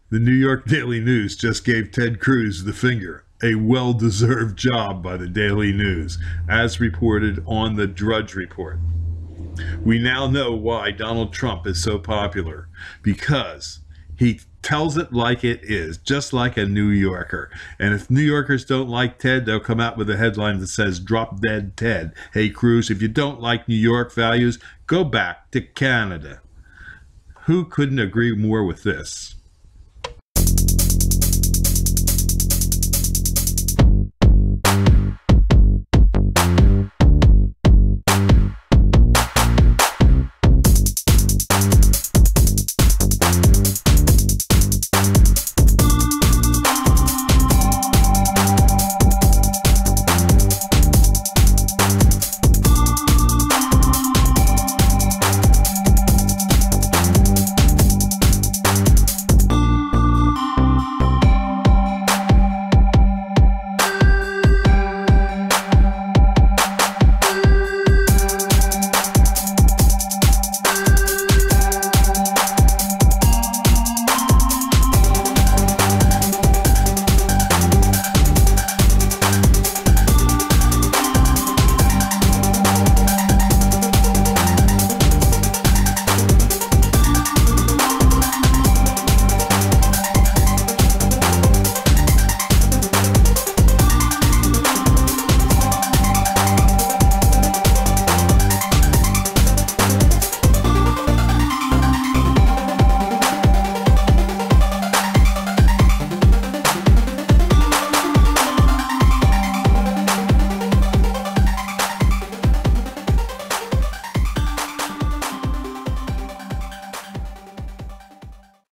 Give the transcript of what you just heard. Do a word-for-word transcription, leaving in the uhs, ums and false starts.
The New York Daily News just gave Ted Cruz the finger. A well-deserved job by the Daily News, as reported on the Drudge Report. We now know why Donald Trump is so popular. Because he tells it like it is, just like a New Yorker. And if New Yorkers don't like Ted, they'll come out with a headline that says, "Drop Dead Ted." Hey, Cruz, if you don't like New York values, go back to Canada. Who couldn't agree more with this?